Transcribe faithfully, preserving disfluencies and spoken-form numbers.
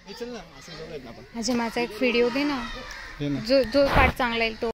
म्हणजे माझा एक व्हिडिओ घे ना, जो जो पार्ट चांगला येईल तो.